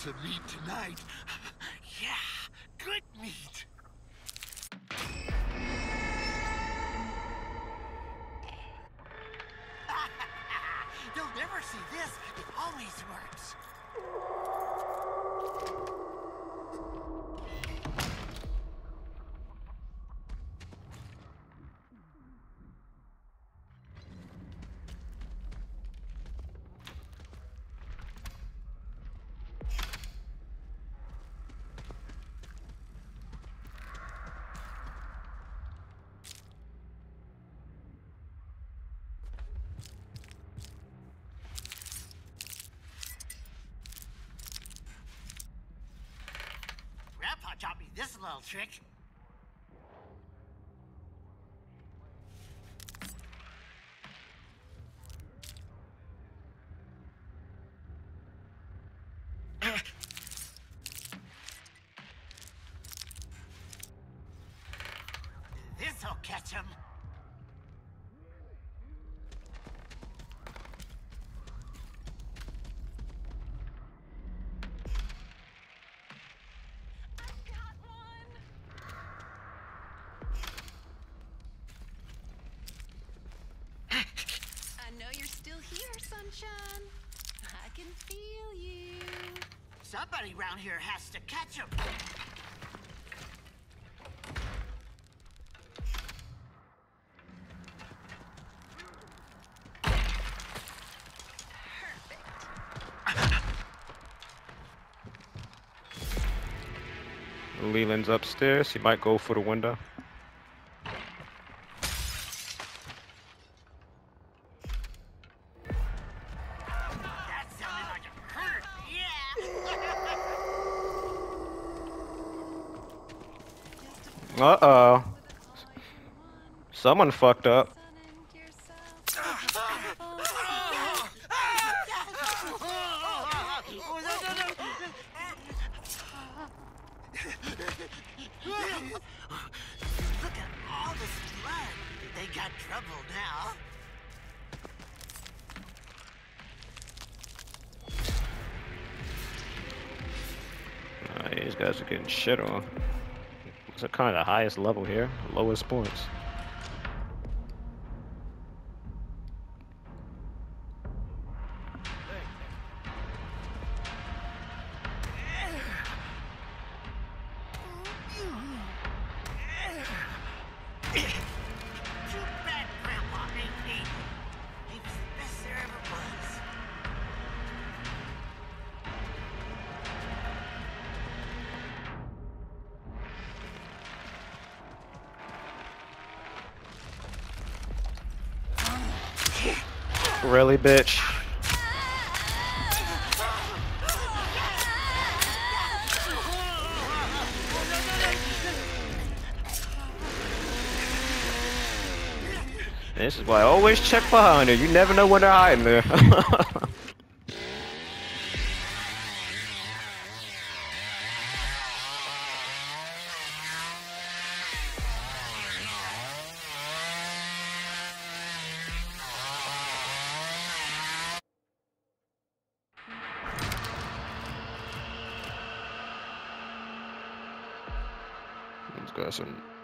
some meat tonight. Yeah, good meat. You'll never see this. It always works. Grandpa taught me this little trick. This'll catch him. I know you're still here, Sunshine. I can feel you. Somebody around here has to catch him. Leland's upstairs. He might go for the window. That sounded like it hurt. Yeah. Uh-oh. Someone fucked up. Look at all this blood. They got trouble now. These guys are getting shit on. It's kind of the highest level here, lowest points. Too bad Grandpa ain't me. He was the best there ever was. Really, bitch? This is why I always check behind her. You never know when they're hiding there. He's got some